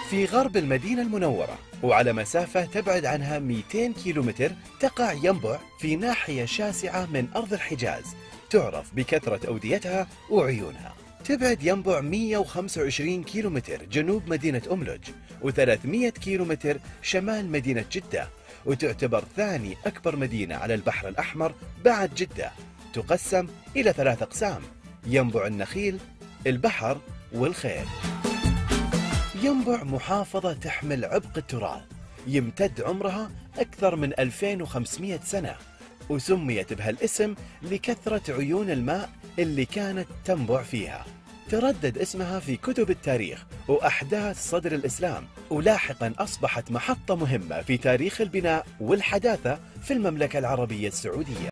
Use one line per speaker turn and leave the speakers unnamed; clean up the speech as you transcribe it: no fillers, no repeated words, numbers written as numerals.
في غرب المدينة المنورة، وعلى مسافة تبعد عنها 200 كيلومتر تقع ينبع في ناحية شاسعة من أرض الحجاز، تعرف بكثرة أوديتها وعيونها. تبعد ينبع 125 كيلومتر جنوب مدينة أملج، و300 كيلومتر شمال مدينة جدة، وتعتبر ثاني أكبر مدينة على البحر الأحمر بعد جدة. تقسم إلى 3 أقسام: ينبع النخيل، البحر، والخيل. ينبع محافظة تحمل عبق التراث، يمتد عمرها أكثر من 2500 سنة، وسميت بهالاسم لكثرة عيون الماء اللي كانت تنبع فيها. تردد اسمها في كتب التاريخ وأحداث صدر الإسلام، ولاحقا أصبحت محطة مهمة في تاريخ البناء والحداثة في المملكة العربية السعودية.